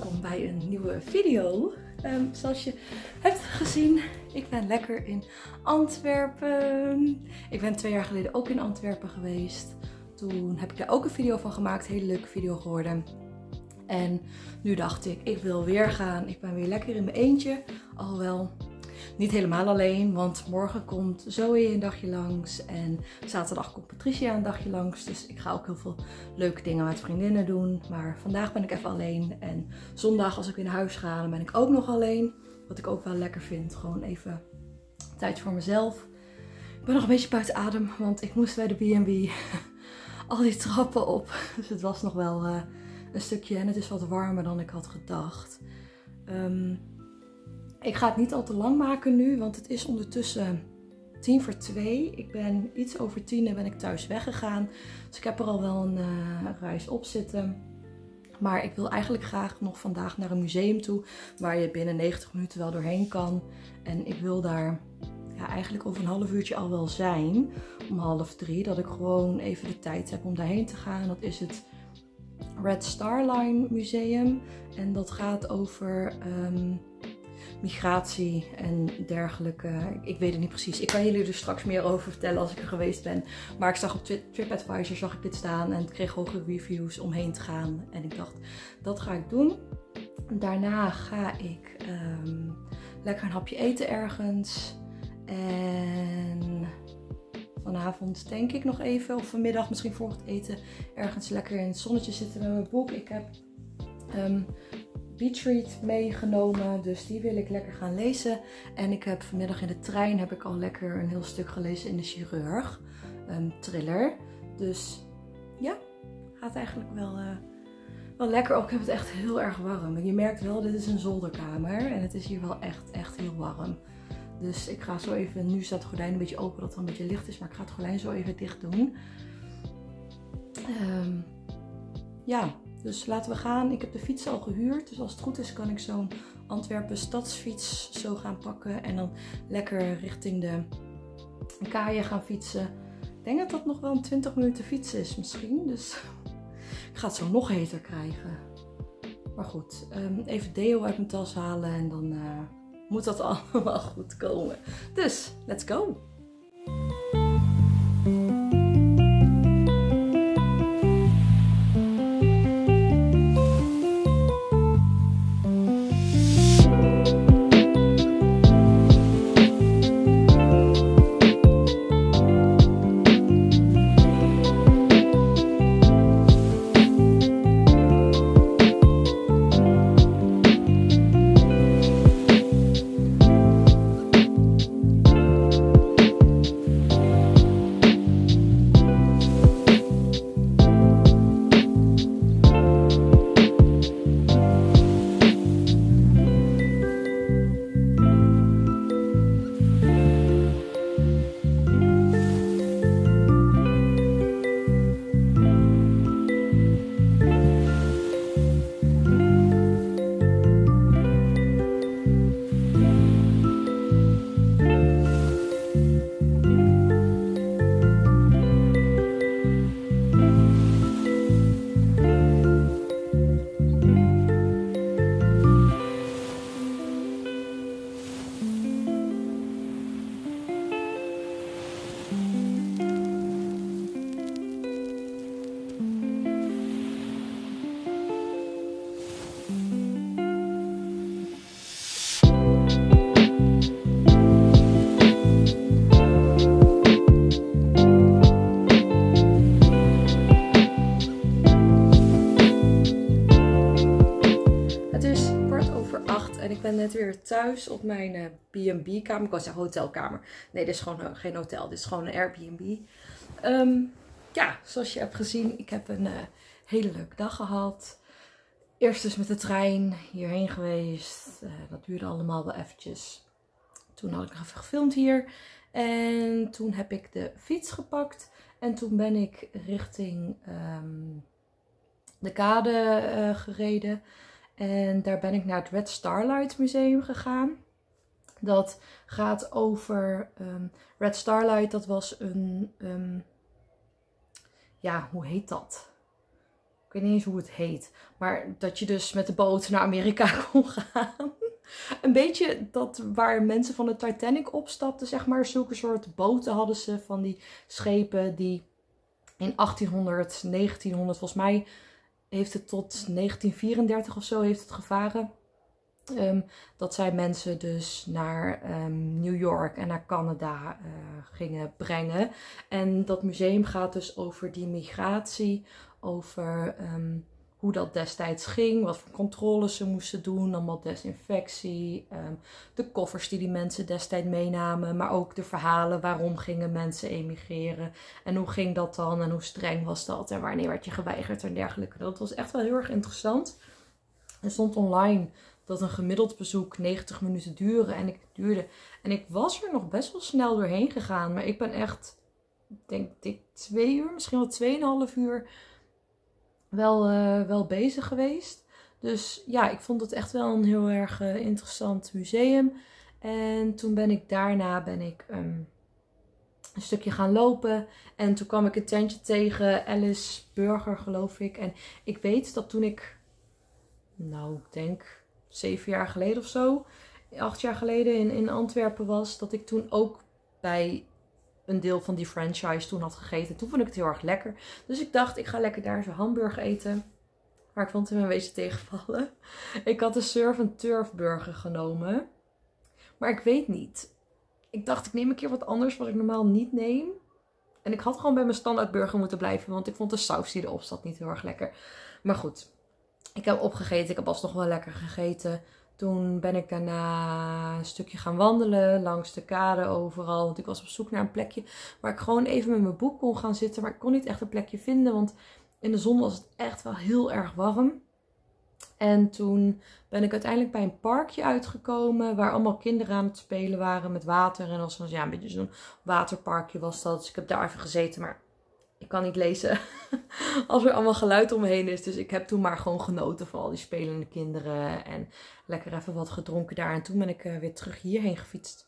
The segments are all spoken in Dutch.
welkom bij een nieuwe video. Zoals je hebt gezien, ik ben lekker in Antwerpen. Ik ben 2 jaar geleden ook in Antwerpen geweest. Toen heb ik daar ook een video van gemaakt, hele leuke video geworden. En nu dacht ik wil weer gaan. Ik ben weer lekker in mijn eentje, alhoewel niet helemaal alleen, want morgen komt Zoe een dagje langs en zaterdag komt Patricia een dagje langs. Dus ik ga ook heel veel leuke dingen met vriendinnen doen. Maar vandaag ben ik even alleen en zondag als ik weer naar huis ga, dan ben ik ook nog alleen. Wat ik ook wel lekker vind, gewoon even tijd voor mezelf. Ik ben nog een beetje buiten adem, want ik moest bij de B&B al die trappen op. Dus het was nog wel een stukje en het is wat warmer dan ik had gedacht. Ik ga het niet al te lang maken nu, want het is ondertussen 1:50. Ik ben iets over 10 en ben ik thuis weggegaan. Dus ik heb er al wel een reis op zitten. Maar ik wil eigenlijk graag nog vandaag naar een museum toe, waar je binnen 90 minuten wel doorheen kan. En ik wil daar eigenlijk over een half uurtje al wel zijn, om 2:30. Dat ik gewoon even de tijd heb om daarheen te gaan. Dat is het Red Star Line Museum. En dat gaat over migratie en dergelijke. Ik weet het niet precies. Ik kan jullie er straks meer over vertellen als ik er geweest ben. Maar ik zag op TripAdvisor dit staan en ik kreeg hoge reviews om heen te gaan. En ik dacht, dat ga ik doen. Daarna ga ik lekker een hapje eten ergens. En vanavond denk ik nog even, of vanmiddag misschien voor het eten, ergens lekker in het zonnetje zitten met mijn boek. Ik heb Beachread meegenomen, dus die wil ik lekker gaan lezen. En ik heb vanmiddag in de trein heb ik al lekker een heel stuk gelezen in De Chirurg, thriller. Dus ja, gaat eigenlijk wel lekker. Ook ik heb het echt heel erg warm. En je merkt wel, dit is een zolderkamer en het is hier wel echt heel warm. Dus ik ga zo even, nu staat het gordijn een beetje open dat er een beetje licht is, maar ik ga het gordijn zo even dicht doen. Ja, dus laten we gaan. Ik heb de fiets al gehuurd, dus als het goed is kan ik zo'n Antwerpen stadsfiets zo gaan pakken en dan lekker richting de kaaien gaan fietsen. Ik denk dat dat nog wel een 20 minuten fietsen is misschien, dus ik ga het zo nog heter krijgen. Maar goed, even deo uit mijn tas halen en dan moet dat allemaal goed komen. Dus, let's go! Ik ben net weer thuis op mijn B&B kamer. Ik wou zeggen hotelkamer. Nee, dit is gewoon geen hotel. Dit is gewoon een Airbnb. Ja, zoals je hebt gezien, ik heb een hele leuke dag gehad. Eerst dus met de trein hierheen geweest. Dat duurde allemaal wel eventjes. Toen had ik nog even gefilmd hier. En toen heb ik de fiets gepakt. En toen ben ik richting de kade gereden. En daar ben ik naar het Red Starlight Museum gegaan. Dat gaat over Red Starlight. Dat was een, ja, hoe heet dat? Ik weet niet eens hoe het heet. Maar dat je dus met de boot naar Amerika kon gaan. Een beetje dat waar mensen van de Titanic opstapten, zeg maar. Zulke soort boten hadden ze, van die schepen die in 1800, 1900, volgens mij heeft het tot 1934 of zo heeft het gevaren. Dat zij mensen dus naar New York en naar Canada gingen brengen. En dat museum gaat dus over die migratie, over hoe dat destijds ging, wat voor controles ze moesten doen, allemaal desinfectie, de koffers die mensen destijds meenamen, maar ook de verhalen waarom gingen mensen emigreren en hoe ging dat dan en hoe streng was dat en wanneer werd je geweigerd en dergelijke. Dat was echt wel heel erg interessant. Er stond online dat een gemiddeld bezoek 90 minuten duurde en ik was er nog best wel snel doorheen gegaan, maar ik ben echt, denk ik 2 uur, misschien wel 2,5 uur wel bezig geweest. Dus ja, ik vond het echt wel een heel erg interessant museum. En toen ben ik daarna een stukje gaan lopen. En toen kwam ik een tentje tegen, Alice Burger geloof ik. En ik weet dat toen ik, ik denk 7 jaar geleden of zo, 8 jaar geleden in Antwerpen was, dat ik toen ook bij een deel van die franchise toen had gegeten. Toen vond ik het heel erg lekker. Dus ik dacht, ik ga lekker daar zo'n hamburger eten. Maar ik vond het een beetje tegenvallen. Ik had de surf and turf burger genomen. Maar ik weet niet. Ik dacht, ik neem een keer wat anders wat ik normaal niet neem. En ik had gewoon bij mijn standaard burger moeten blijven. Want ik vond de saus die erop zat niet heel erg lekker. Maar goed. Ik heb opgegeten. Ik heb alsnog wel lekker gegeten. Toen ben ik daarna een stukje gaan wandelen langs de kade overal. Want ik was op zoek naar een plekje waar ik gewoon even met mijn boek kon gaan zitten. Maar ik kon niet echt een plekje vinden, want in de zon was het echt wel heel erg warm. En toen ben ik uiteindelijk bij een parkje uitgekomen waar allemaal kinderen aan het spelen waren met water. En als een beetje zo'n waterparkje was dat. Dus ik heb daar even gezeten, maar ik kan niet lezen als er allemaal geluid om me heen is. Dus ik heb toen maar gewoon genoten van al die spelende kinderen. En lekker even wat gedronken daar. En toen ben ik weer terug hierheen gefietst.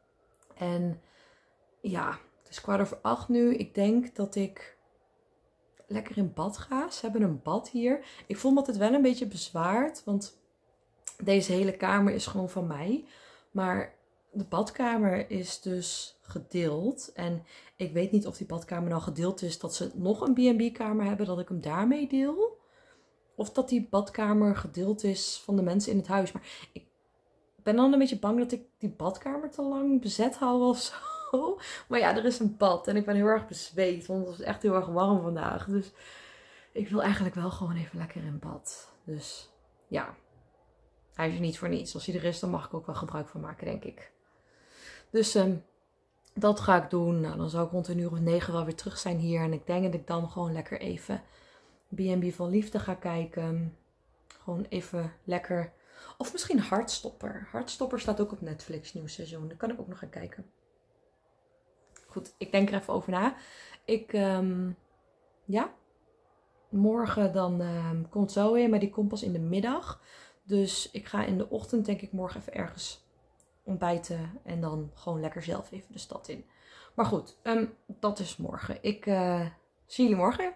En ja, het is 7:15 nu. Ik denk dat ik lekker in bad ga. Ze hebben een bad hier. Ik voel me altijd wel een beetje bezwaard. Want deze hele kamer is gewoon van mij. Maar de badkamer is dus gedeeld. En ik weet niet of die badkamer nou gedeeld is dat ze nog een B&B kamer hebben. Dat ik hem daarmee deel. Of dat die badkamer gedeeld is van de mensen in het huis. Maar ik ben dan een beetje bang dat ik die badkamer te lang bezet hou of zo. Maar ja, er is een bad. En ik ben heel erg bezweet. Want het was echt heel erg warm vandaag. Dus ik wil eigenlijk wel gewoon even lekker in bad. Dus ja. Hij is er niet voor niets. Als hij er is, dan mag ik ook wel gebruik van maken, denk ik. Dus dat ga ik doen. Nou, dan zou ik rond 9:00 wel weer terug zijn hier. En ik denk dat ik dan gewoon lekker even B&B van Liefde ga kijken. Gewoon even lekker. Of misschien Hartstopper. Hartstopper staat ook op Netflix, nieuw seizoen. Daar kan ik ook nog gaan kijken. Goed, ik denk er even over na. Morgen dan komt Zoe, maar die komt pas in de middag. Dus ik ga in de ochtend denk ik morgen even ergens ontbijten. En dan gewoon lekker zelf even de stad in. Maar goed, dat is morgen. Ik zie jullie morgen.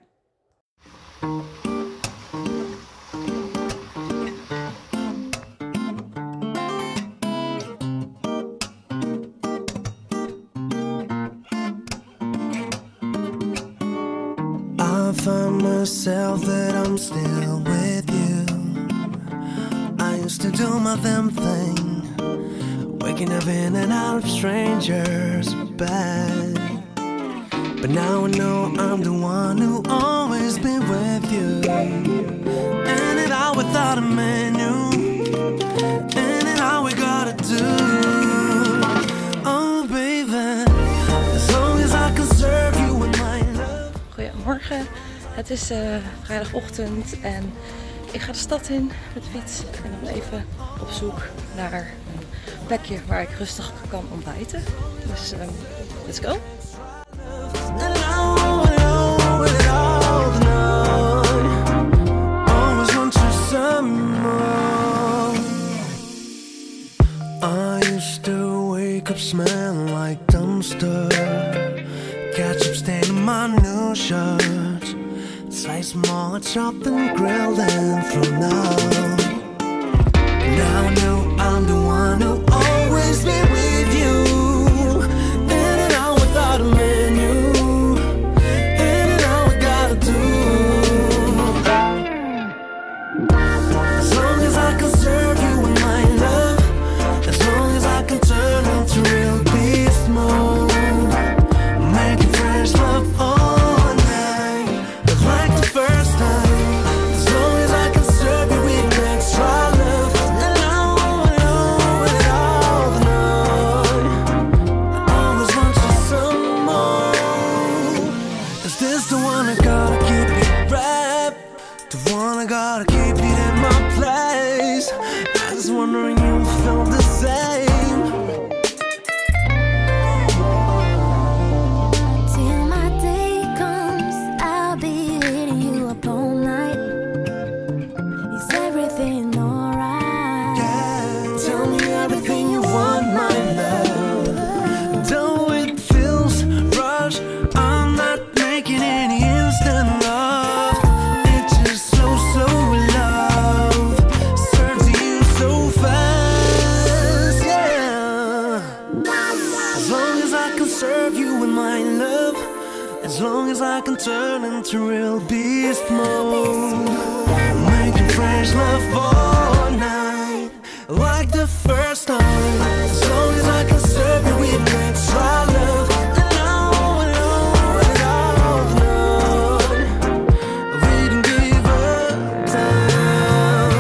I find myself that I'm still with you. I used to do my damn thing, waking up in and out of strangers' bed. But now I know I'm the one who always been with you. In and out without a menu. In and out we gotta do. Oh baby, as long as I can serve you with my love. Goedemorgen, het is vrijdagochtend en ik ga de stad in met de fiets. En dan even op zoek naar een plekje waar ik rustig kan ontbijten. Dus let's go! Up smelling like dumpster, ketchup stain on my new shirt. slice more chopped and grilled and thrown out. Now I know I'm the one who always been with you. In and out without a menu. In and out we gotta do. As long as I can serve you with my love. As long as I can turn into real beast mode. Making fresh love all night. Just like the first time. As long as I can serve you with extra love. And I want it all the night. I always want you some more. Is this the one I gotta keep it wrapped? The one I gotta keep it in my place. I was wondering you felt the same. Till my day comes, I'll be hitting you up all night. Is everything alright? Yeah, tell me everything you want, my love. Though it feels rushed, I'm not making any instant love. It's just so love. Serves you so fast, yeah. As long as I can serve you with my love. As long as I can turn into real beast mode. Making fresh love all night. Like the first time. As long as I can serve you with extra love. And I want it all the night. We don't give up time.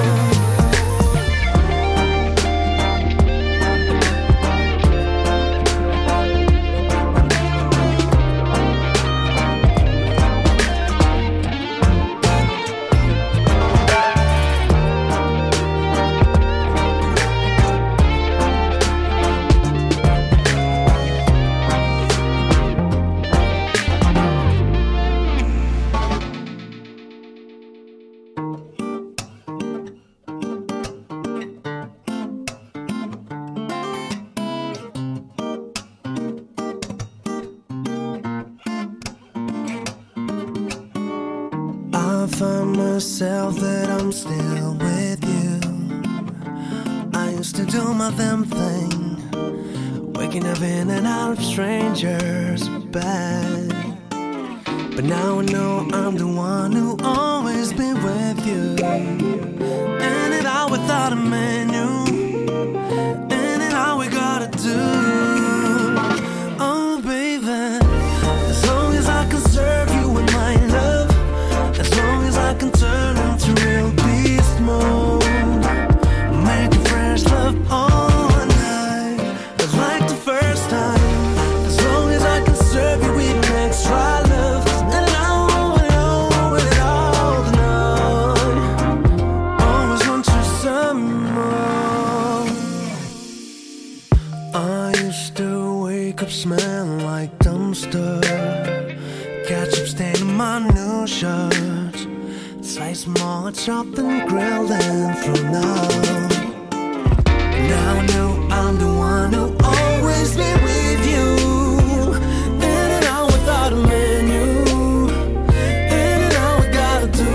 I find myself that I'm still with you. I used to do my damn thing, waking up in and out of strangers' bed. But now I know I'm the one who always been with you. In and out without a menu. In and out we gotta do. Oh baby, as long as I can serve you with my love. As long as I can turn into real beast mode. Making fresh love all night. Just like the first time. As long as I can serve you with extra love. And I want it all the night. Always want you some more. I used to wake up smelling like dumpster. Ketchup staining my new shirts. Slice more chopped and grilled and thrown out. Now I know I'm the one who always been with you. In and out without a menu. In and out we gotta do.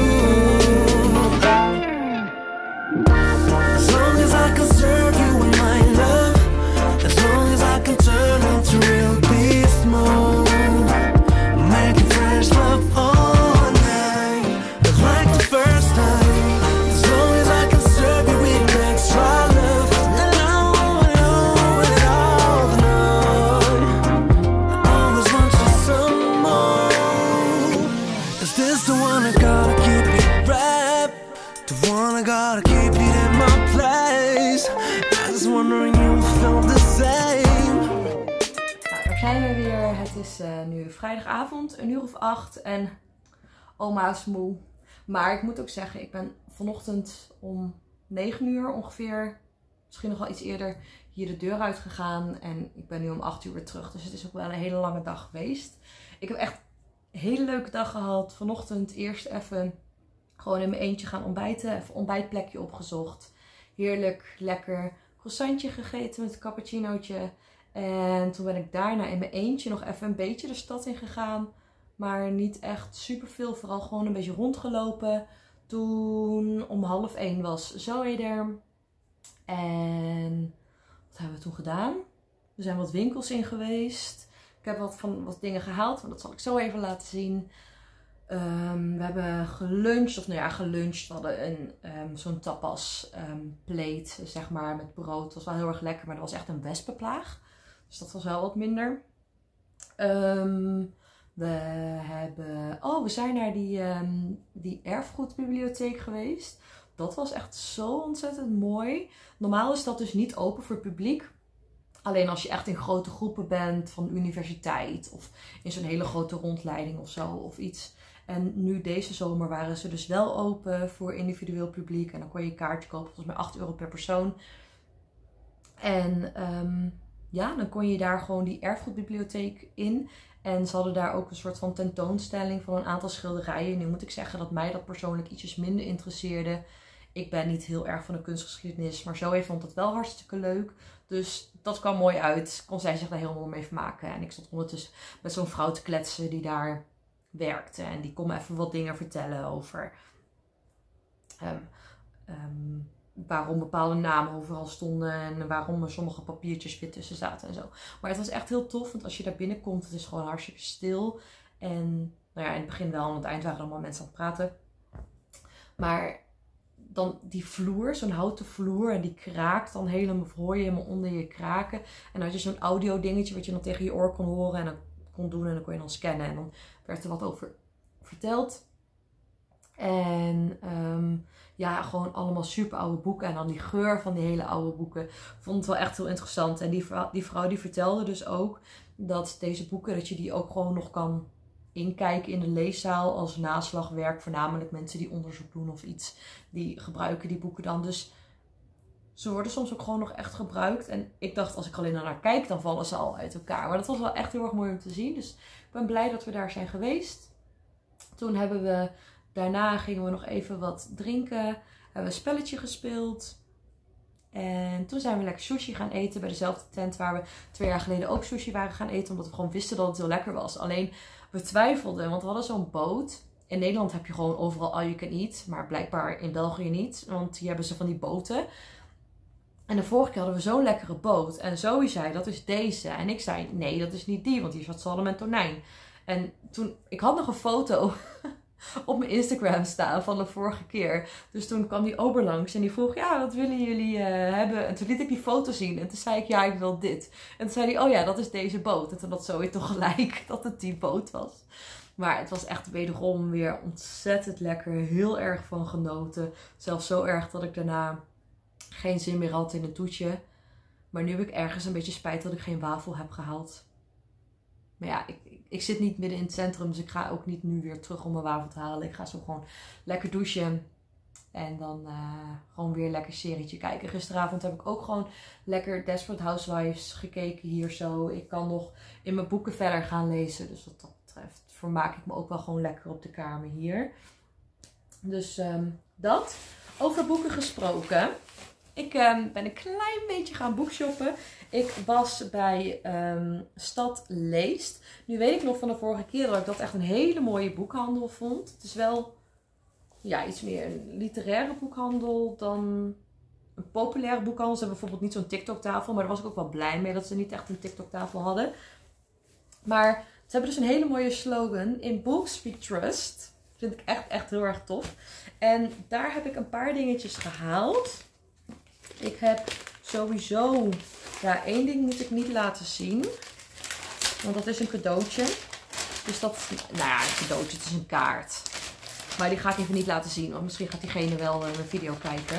As long as I can serve you with my love. As long as I can turn into real beast mode. Making fresh love all night. Just like the first time. As long as I can serve you with extra love. And I want it all the night. I always want you some more. Is this the one I gotta keep it wrapped? The one I gotta keep it in my place. I was wondering you felt the same. Nou, daar zijn we weer. Het is nu vrijdagavond, 8:00 en oma is moe. Maar ik moet ook zeggen, ik ben vanochtend om 9 uur ongeveer, misschien nog wel iets eerder, hier de deur uit gegaan. En ik ben nu om 8 uur weer terug. Dus het is ook wel een hele lange dag geweest. Ik heb echt een hele leuke dag gehad. Vanochtend eerst even gewoon in mijn eentje gaan ontbijten. Even een ontbijtplekje opgezocht. Heerlijk, lekker croissantje gegeten met een cappuccinootje. En toen ben ik daarna in mijn eentje nog even een beetje de stad in gegaan. Maar niet echt superveel. Vooral gewoon een beetje rondgelopen. Toen om 12:30 was Zoe er. En wat hebben we toen gedaan? We zijn wat winkels in geweest. Ik heb wat dingen gehaald. Maar dat zal ik zo even laten zien. We hebben geluncht. Of nou ja, geluncht. We hadden zo'n tapas plate, zeg maar, met brood. Dat was wel heel erg lekker. Maar dat was echt een wespenplaag. Dus dat was wel wat minder. We zijn naar die erfgoedbibliotheek geweest. Dat was echt zo ontzettend mooi. Normaal is dat dus niet open voor het publiek. Alleen als je echt in grote groepen bent van de universiteit. Of in zo'n hele grote rondleiding of zo of iets. En nu deze zomer waren ze dus wel open voor individueel publiek. En dan kon je een kaartje kopen, volgens mij €8 per persoon. En dan kon je daar gewoon die erfgoedbibliotheek in. En ze hadden daar ook een soort van tentoonstelling van een aantal schilderijen. Nu moet ik zeggen dat mij dat persoonlijk ietsjes minder interesseerde. Ik ben niet heel erg van de kunstgeschiedenis, maar Zoe vond het wel hartstikke leuk. Dus dat kwam mooi uit. Kon zij zich daar heel mooi mee vermaken. En ik stond ondertussen met zo'n vrouw te kletsen die daar werkte. En die kon me even wat dingen vertellen over waarom bepaalde namen overal stonden. En waarom er sommige papiertjes weer tussen zaten en zo. Maar het was echt heel tof, want als je daar binnenkomt, het is gewoon hartstikke stil. En nou ja, in het begin wel, aan het eind waren er allemaal mensen aan het praten. Maar dan die vloer, zo'n houten vloer, en die kraakt dan helemaal, hoor je helemaal onder je kraken. En dan had je zo'n audio dingetje wat je dan tegen je oor kon horen en dan kon doen en dan kon je dan scannen. En dan werd er wat over verteld. En gewoon allemaal super oude boeken. En dan die geur van die hele oude boeken. Vond het wel echt heel interessant. En die vrouw die vertelde dus ook dat deze boeken, dat je die ook gewoon nog kan inkijken in de leeszaal als naslagwerk. Voornamelijk mensen die onderzoek doen of iets. Die gebruiken die boeken dan. Dus ze worden soms ook gewoon nog echt gebruikt. En ik dacht, als ik alleen naar kijk, dan vallen ze al uit elkaar. Maar dat was wel echt heel erg mooi om te zien. Dus ik ben blij dat we daar zijn geweest. Toen daarna gingen we nog even wat drinken. Hebben we een spelletje gespeeld. En toen zijn we lekker sushi gaan eten bij dezelfde tent waar we 2 jaar geleden ook sushi waren gaan eten. Omdat we gewoon wisten dat het heel lekker was. Alleen we twijfelden, want we hadden zo'n boot. In Nederland heb je gewoon overal all you can eat. Maar blijkbaar in België niet. Want hier hebben ze van die boten. En de vorige keer hadden we zo'n lekkere boot. En Zoe zei, dat is deze. En ik zei, nee, dat is niet die. Want hier zat zalm en tonijn. En ik had nog een foto op mijn Instagram staan van de vorige keer. Dus toen kwam die ober langs en die vroeg, ja, wat willen jullie hebben? En toen liet ik die foto zien en toen zei ik, ja, ik wil dit. En toen zei hij, oh ja, dat is deze boot. En toen had Zoe toch gelijk dat het die boot was. Maar het was echt wederom weer ontzettend lekker. Heel erg van genoten. Zelfs zo erg dat ik daarna geen zin meer had in een toetje. Maar nu heb ik ergens een beetje spijt dat ik geen wafel heb gehaald. Maar ja, ik zit niet midden in het centrum. Dus ik ga ook niet nu weer terug om mijn wafel te halen. Ik ga zo gewoon lekker douchen. En dan gewoon weer lekker serietje kijken. Gisteravond heb ik ook gewoon lekker Desperate Housewives gekeken hier zo. Ik kan nog in mijn boeken verder gaan lezen. Dus wat dat betreft vermaak ik me ook wel gewoon lekker op de kamer hier. Dus dat. Over boeken gesproken. Ik ben een klein beetje gaan boekshoppen. Ik was bij Stad Leest. Nu weet ik nog van de vorige keer dat ik dat echt een hele mooie boekhandel vond. Het is wel iets meer een literaire boekhandel dan een populaire boekhandel. Ze hebben bijvoorbeeld niet zo'n TikTok-tafel. Maar daar was ik ook wel blij mee dat ze niet echt een TikTok-tafel hadden. Maar ze hebben dus een hele mooie slogan. In books we trust. Dat vind ik echt heel erg tof. En daar heb ik een paar dingetjes gehaald. Ik heb sowieso, één ding moet ik niet laten zien. Want dat is een cadeautje. Dus dat is, een cadeautje, het is een kaart. Maar die ga ik even niet laten zien, want misschien gaat diegene wel mijn video kijken.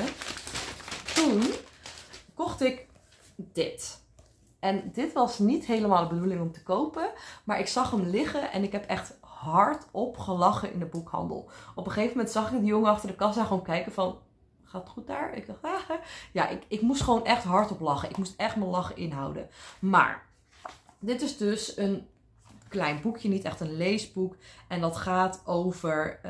Toen kocht ik dit. En dit was niet helemaal de bedoeling om te kopen. Maar ik zag hem liggen en ik heb echt hardop gelachen in de boekhandel. Op een gegeven moment zag ik die jongen achter de kassa gewoon kijken van, gaat het goed daar? Ik dacht, ik moest gewoon echt hardop lachen. Ik moest echt mijn lachen inhouden. Maar dit is dus een klein boekje, niet echt een leesboek. En dat gaat over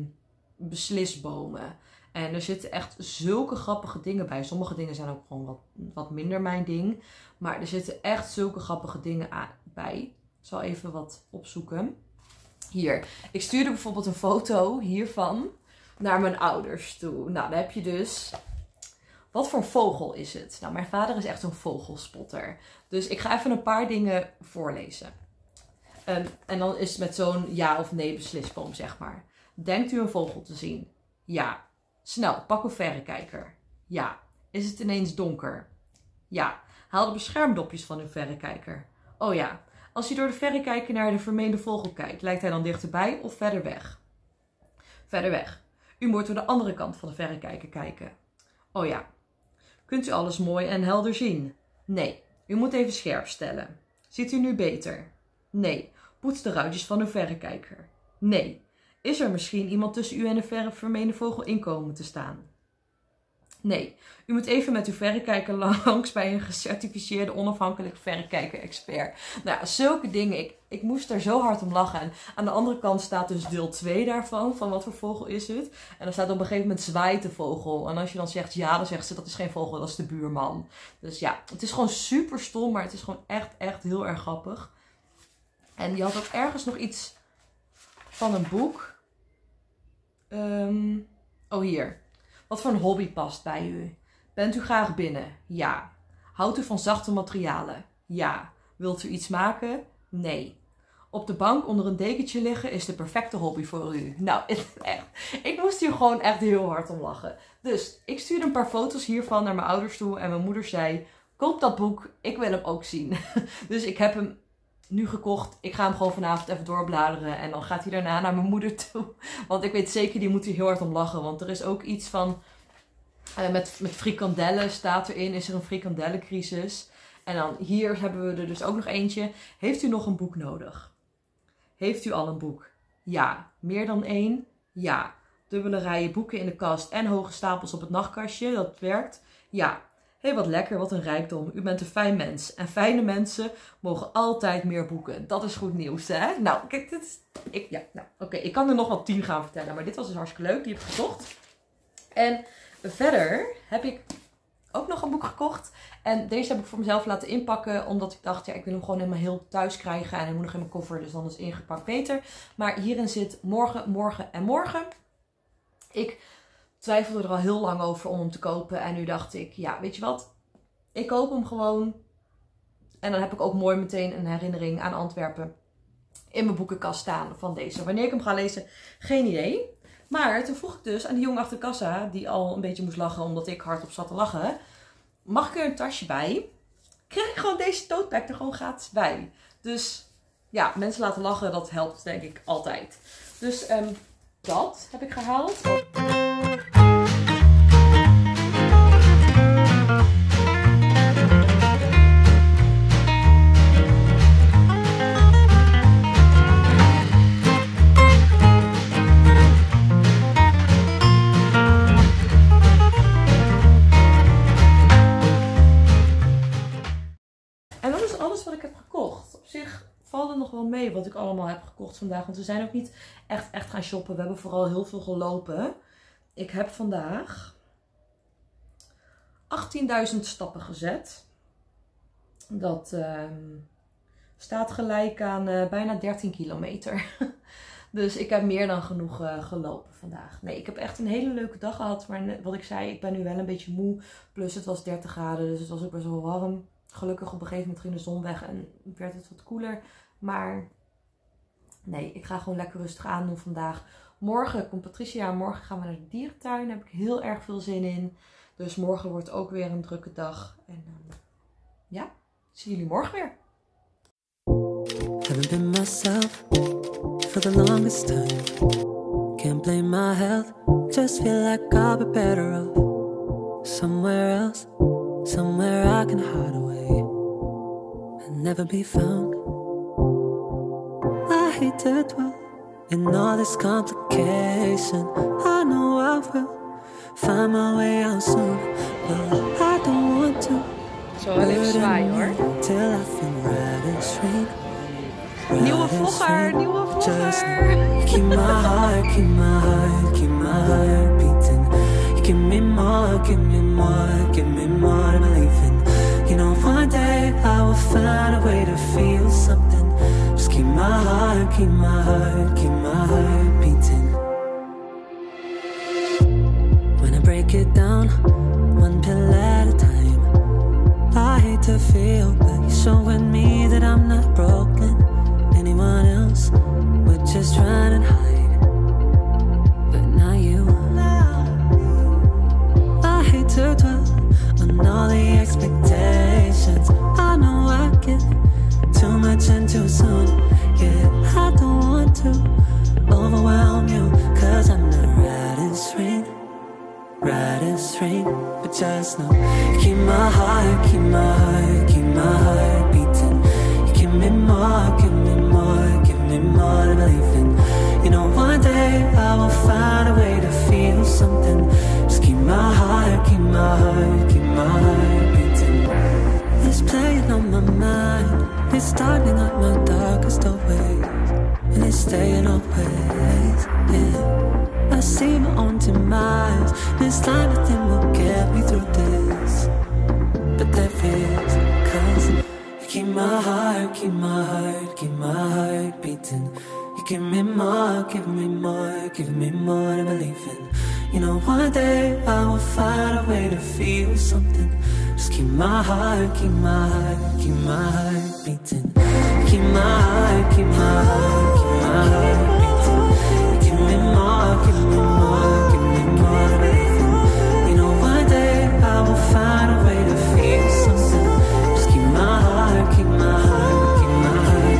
beslisbomen. En er zitten echt zulke grappige dingen bij. Sommige dingen zijn ook gewoon wat minder mijn ding. Maar er zitten echt zulke grappige dingen bij. Ik zal even wat opzoeken. Hier, ik stuurde bijvoorbeeld een foto hiervan naar mijn ouders toe. Nou, dan heb je dus... Wat voor een vogel is het? Nou, mijn vader is echt zo'n vogelspotter. Dus ik ga even een paar dingen voorlezen. En dan is het met zo'n ja of nee beslisboom, zeg maar. Denkt u een vogel te zien? Ja. Snel, pak een verrekijker. Ja. Is het ineens donker? Ja. Haal de beschermdopjes van uw verrekijker. Oh ja. Als u door de verrekijker naar de vermeende vogel kijkt, lijkt hij dan dichterbij of verder weg? Verder weg. U moet door de andere kant van de verrekijker kijken. Oh ja. Kunt u alles mooi en helder zien? Nee. U moet even scherp stellen. Ziet u nu beter? Nee. Poets de ruitjes van uw verrekijker. Nee. Is er misschien iemand tussen u en de vermeende vogel in komen te staan? Nee. U moet even met uw verrekijker langs bij een gecertificeerde onafhankelijke verrekijker-expert. Nou ja, zulke dingen. Ik moest er zo hard om lachen. En aan de andere kant staat dus deel 2 daarvan. Van wat voor vogel is het? En dan staat op een gegeven moment zwaait de vogel. En als je dan zegt ja, dan zegt ze dat is geen vogel, dat is de buurman. Dus ja, het is gewoon super stom. Maar het is gewoon echt heel erg grappig. En je had ook ergens nog iets van een boek. Oh, hier. Wat voor een hobby past bij u? Bent u graag binnen? Ja. Houdt u van zachte materialen? Ja. Wilt u iets maken? Nee. Op de bank onder een dekentje liggen is de perfecte hobby voor u. Nou, echt. Ik moest hier gewoon echt heel hard om lachen. Dus ik stuurde een paar foto's hiervan naar mijn ouders toe. En mijn moeder zei, koop dat boek. Ik wil hem ook zien. Dus ik heb hem nu gekocht. Ik ga hem gewoon vanavond even doorbladeren. En dan gaat hij daarna naar mijn moeder toe. Want ik weet zeker, die moet hier heel hard om lachen. Want er is ook iets van... met frikandellen staat erin. Is er een frikandellencrisis. En dan hier hebben we er dus ook nog eentje. Heeft u nog een boek nodig? Heeft u al een boek? Ja. Meer dan 1? Ja. Dubbele rijen boeken in de kast en hoge stapels op het nachtkastje. Dat werkt? Ja. Hé, wat lekker, wat een rijkdom. U bent een fijn mens. En fijne mensen mogen altijd meer boeken. Dat is goed nieuws, hè? Nou, kijk, dit is... Oké, ik kan er nog wel 10 gaan vertellen. Maar dit was dus hartstikke leuk. Die heb ik gekocht. En verder heb ik ook nog een boek gekocht. En deze heb ik voor mezelf laten inpakken. Omdat ik dacht, ja, ik wil hem gewoon helemaal heel thuis krijgen. En hij moet nog in mijn koffer, dus dan is ingepakt beter. Maar hierin zit morgen, morgen en morgen. Ik twijfelde er al heel lang over om hem te kopen. En nu dacht ik, ja, weet je wat? Ik koop hem gewoon. En dan heb ik ook mooi meteen een herinnering aan Antwerpen in mijn boekenkast staan van deze. Wanneer ik hem ga lezen, geen idee. Maar toen vroeg ik dus aan die jongen achter de kassa, die al een beetje moest lachen omdat ik hardop zat te lachen. Mag ik er een tasje bij? Kreeg ik gewoon deze tote bag er gewoon gratis bij. Dus ja, mensen laten lachen, dat helpt denk ik altijd. Dus dat heb ik gehaald. Nog wel mee wat ik allemaal heb gekocht vandaag. Want we zijn ook niet echt gaan shoppen. We hebben vooral heel veel gelopen. Ik heb vandaag 18.000 stappen gezet. Dat staat gelijk aan bijna 13 kilometer. Dus ik heb meer dan genoeg gelopen vandaag. Nee, ik heb echt een hele leuke dag gehad. Maar wat ik zei, ik ben nu wel een beetje moe. Plus het was 30 graden, dus het was ook best wel warm. Gelukkig op een gegeven moment ging de zon weg en werd het wat koeler. Maar nee, ik ga gewoon lekker rustig aandoen vandaag. Morgen komt Patricia. Morgen gaan we naar de dierentuin. Daar heb ik heel erg veel zin in. Dus morgen wordt ook weer een drukke dag. En ja, zie jullie morgen weer. Haven't been myself for the longest time. Can't blame my health. Just feel like I'll be better off somewhere else. Somewhere I can hide away and never be found. I hate to dwell in all this complication. I know I will find my way out soon, but I don't want to. Zo even zwaaien hoor. Till I feel right and straight. Nieuwe vlogger, nieuwe vlogger. Just keep my heart, keep my heart, keep my heart beating. You give me more, give me more, give me more believing. You know one day I will find a way to feel something. Just keep my heart, keep my heart, keep my heart beating. When I break it down, one pill at a time, I hate to feel, but you're showing me that I'm not broken. Anyone else would just run and hide, but not you. I hate to dwell on all the expectations. I know I get too much and too soon. Yeah, I don't want to overwhelm you, cause I'm not riding straight, but just know you keep my heart, keep my heart, keep my heart beating. You give me more, give me more, give me more to believe in. You know one day I will find a way to feel something. Just keep my heart, keep my heart, keep my heart beating. It's playing on my mind, it's starting up my darkest of ways, and it's staying always, yeah. I see my own demise. This time nothing will get me through this, but there is, cause you keep my heart, keep my heart, keep my heart beating. You give me more, give me more, give me more to believe in. You know one day I will find a way to feel something. Just keep my heart, keep my heart, keep my heart beating. Keep my heart, keep my heart, keep my heart beating. You give me more, give me more, give me more to believe in. You know one day I will find a way to feel something. Just keep my heart, keep my heart, keep my heart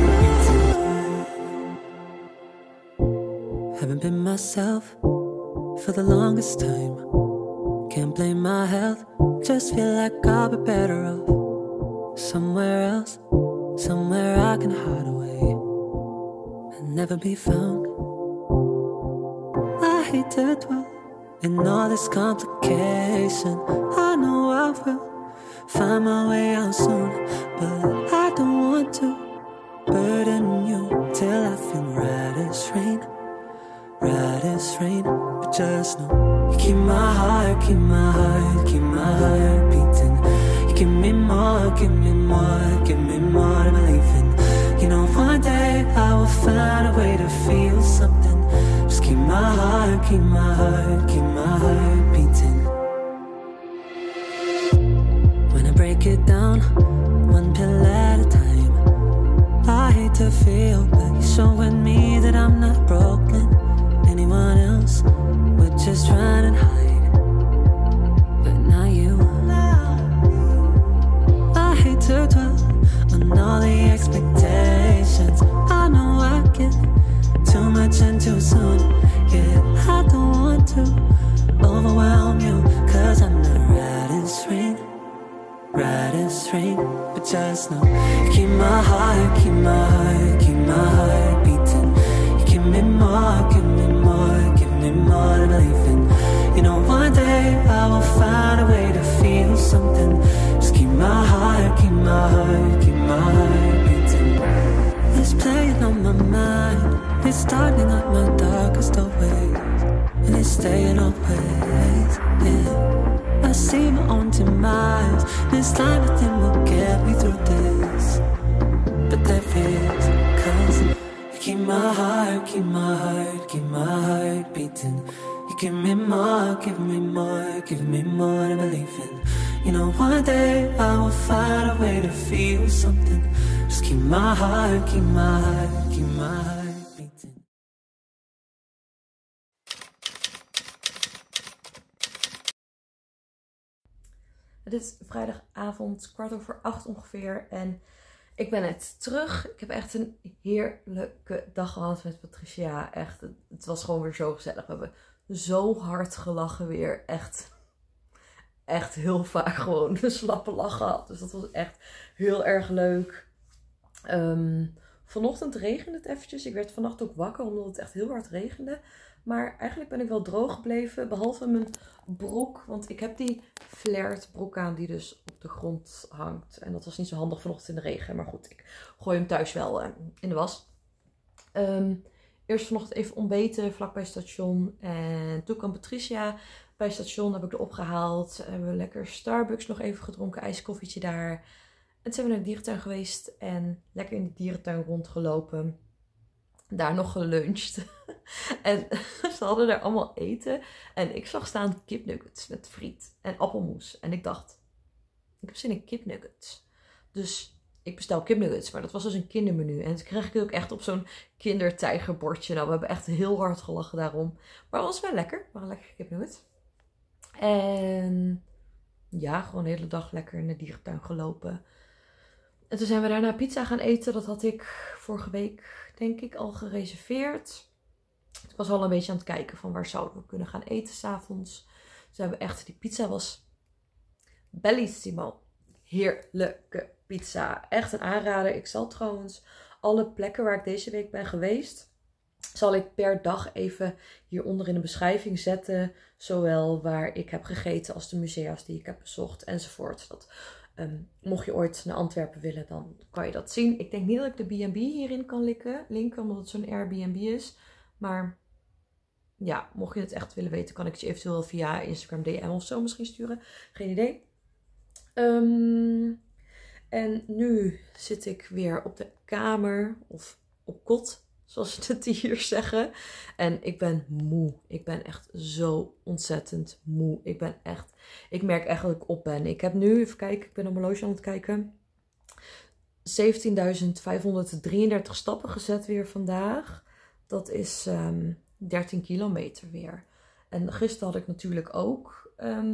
beating. Haven't been myself for the longest time. Can't blame my health, just feel like I'll be better off somewhere else, somewhere I can hide away and never be found. I hate to dwell in all this complication. I know I will find my way out soon, but I don't want to burden you till I feel right as rain, right as rain. But just know you keep my heart, keep my heart, keep my heart beating. You give me more, give me more, give me more to believe in. You know one day I will find a way to feel something. Just keep my heart, keep my heart, keep my heart beating. When I break it down, one pill at a time, I hate to feel, but you're showing me that I'm not broken. Anyone else would just run and hide, but not you. I hate to dwell on all the expectations. I know I get too much and too soon. Yeah, I don't want to overwhelm you, cause I'm not riding straight, but just know you keep my heart, keep my heart, keep my heart beating. You give me more, give me more, give me more to believe in. You know one day I will find a way to feel something. Just keep my heart, keep my heart, keep my heart beating. It's playing on my mind, it's starting up my darkest of ways, and it's staying always, yeah. I see my own demise. This time nothing will get me through this, but there is, cause you keep my heart, keep my heart, keep my heart beating. You give me more, give me more, give me more to believe in. You know one day I will find a way to feel something. Just keep my heart, keep my heart, keep my heart beating. Het is vrijdagavond, 7:15 ongeveer. En ik ben net terug. Ik heb echt een heerlijke dag gehad met Patricia. Echt, het was gewoon weer zo gezellig. We hebben zo hard gelachen weer. Echt heel vaak gewoon een slappe lach gehad. Dus dat was echt heel erg leuk. Vanochtend regende het eventjes. Ik werd vannacht ook wakker omdat het echt heel hard regende. Maar eigenlijk ben ik wel droog gebleven. Behalve mijn broek. Want ik heb die flared broek aan die dus op de grond hangt. En dat was niet zo handig vanochtend in de regen. Maar goed, ik gooi hem thuis wel in de was. Eerst vanochtend even ontbeten vlakbij het station. En toen kwam Patricia bij het station. Heb ik er opgehaald. Hebben we lekker Starbucks nog even gedronken. IJskoffietje daar. toen zijn we naar de dierentuin geweest en lekker in de dierentuin rondgelopen. Daar nog geluncht. En ze hadden daar allemaal eten. En ik zag staan kipnuggets met friet en appelmoes. En ik dacht, ik heb zin in kipnuggets. Dus ik bestel kipnuggets. Maar dat was dus een kindermenu. En toen kreeg ik het ook echt op zo'n kindertijgerbordje. Nou, we hebben echt heel hard gelachen daarom. Maar het was wel lekker. Het waren lekkere kipnuggets. En ja, gewoon de hele dag lekker in de dierentuin gelopen. En toen zijn we daarna pizza gaan eten. Dat had ik vorige week, denk ik, al gereserveerd. Ik was al een beetje aan het kijken van waar zouden we kunnen gaan eten 's avonds. Dus hebben we echt, die pizza was bellissimo. Heerlijke pizza. Echt een aanrader. Ik zal trouwens alle plekken waar ik deze week ben geweest, zal ik per dag even hieronder in de beschrijving zetten. Zowel waar ik heb gegeten als de musea's die ik heb bezocht enzovoort. Dat, mocht je ooit naar Antwerpen willen, dan kan je dat zien. Ik denk niet dat ik de B&B hierin kan linken, omdat het zo'n Airbnb is. Maar ja, mocht je het echt willen weten, kan ik het je eventueel via Instagram DM of zo misschien sturen. Geen idee. En nu zit ik weer op de kamer of op kot, zoals ze het hier zeggen. En ik ben moe. Ik ben echt zo ontzettend moe. Ik merk echt dat ik op ben. Ik heb nu, even kijken, ik ben op mijn horloge aan het kijken. 17.533 stappen gezet weer vandaag. Dat is 13 kilometer weer. En gisteren had ik natuurlijk ook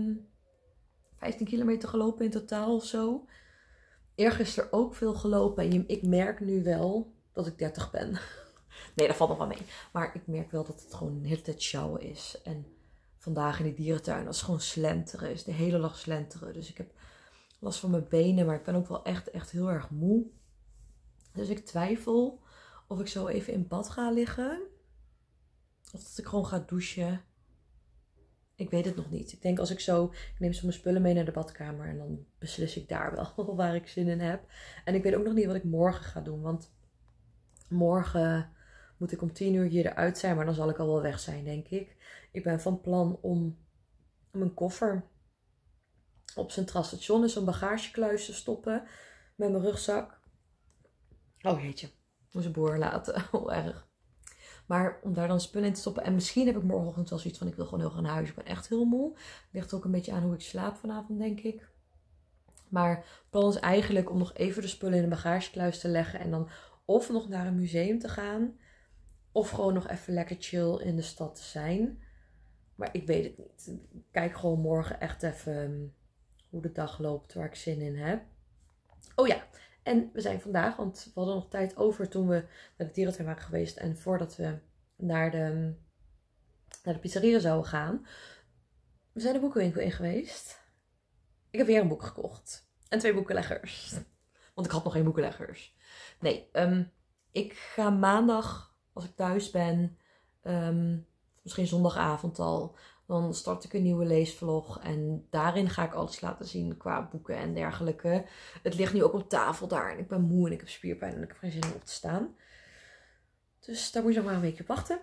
15 kilometer gelopen in totaal of zo. Eergisteren ook veel gelopen. En ik merk nu wel dat ik 30 ben. Nee, dat valt nog wel mee. Maar ik merk wel dat het gewoon de hele tijd sjouwen is. En vandaag in die dierentuin, dat is gewoon slenteren. Is de hele dag slenteren. Dus ik heb last van mijn benen. Maar ik ben ook wel echt heel erg moe. Dus ik twijfel of ik zo even in bad ga liggen. Of dat ik gewoon ga douchen. Ik weet het nog niet. Ik denk als ik neem zo mijn spullen mee naar de badkamer. En dan beslis ik daar wel waar ik zin in heb. En ik weet ook nog niet wat ik morgen ga doen. Want morgen moet ik om 10 uur hier eruit zijn. Maar dan zal ik al wel weg zijn, denk ik. Ik ben van plan om mijn koffer op Centraal Station in zo'n bagagekluis te stoppen. Met mijn rugzak. Oh jeetje. Moest een boer laten. Heel erg. Maar om daar dan spullen in te stoppen. En misschien heb ik morgenochtend wel zoiets van ik wil gewoon heel graag naar huis. Ik ben echt heel moe. Ligt ook een beetje aan hoe ik slaap vanavond, denk ik. Maar het plan is eigenlijk om nog even de spullen in de bagagekluis te leggen. En dan of nog naar een museum te gaan. Of gewoon nog even lekker chill in de stad te zijn. Maar ik weet het niet. Ik kijk gewoon morgen echt even hoe de dag loopt. Waar ik zin in heb. Oh ja. En we zijn vandaag, want we hadden nog tijd over toen we naar de dierentuin waren geweest. En voordat we naar de pizzeria zouden gaan. We zijn de boekenwinkel in geweest. Ik heb weer een boek gekocht. En 2 boekenleggers. Want ik had nog geen boekenleggers. Nee, ik ga maandag, als ik thuis ben, misschien zondagavond al, dan start ik een nieuwe leesvlog. En daarin ga ik alles laten zien qua boeken en dergelijke. Het ligt nu ook op tafel daar. En ik ben moe en ik heb spierpijn en ik heb geen zin om op te staan. Dus daar moet je nog maar een weekje op wachten.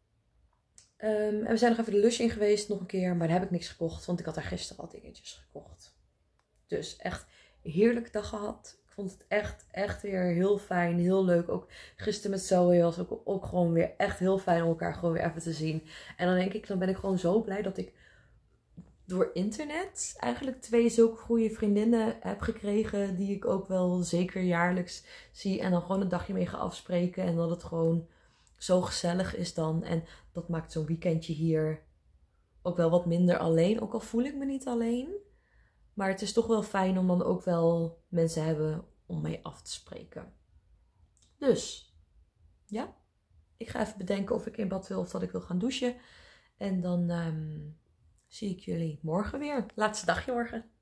En we zijn nog even de Lush in geweest, nog een keer. Maar daar heb ik niks gekocht, want ik had daar gisteren al dingetjes gekocht. Dus echt heerlijke dag gehad. Ik vond het echt weer heel fijn, heel leuk. Ook gisteren met Zoe was ook gewoon weer echt heel fijn om elkaar gewoon weer even te zien. En dan denk ik, dan ben ik gewoon zo blij dat ik door internet eigenlijk 2 zulke goede vriendinnen heb gekregen. Die ik ook wel zeker jaarlijks zie. En dan gewoon een dagje mee ga afspreken. En dat het gewoon zo gezellig is dan. En dat maakt zo'n weekendje hier ook wel wat minder alleen. Ook al voel ik me niet alleen. Maar het is toch wel fijn om dan ook wel mensen te hebben om mee af te spreken. Dus, ja. Ik ga even bedenken of ik in bad wil of dat ik wil gaan douchen. En dan zie ik jullie morgen weer. Laatste dagje morgen.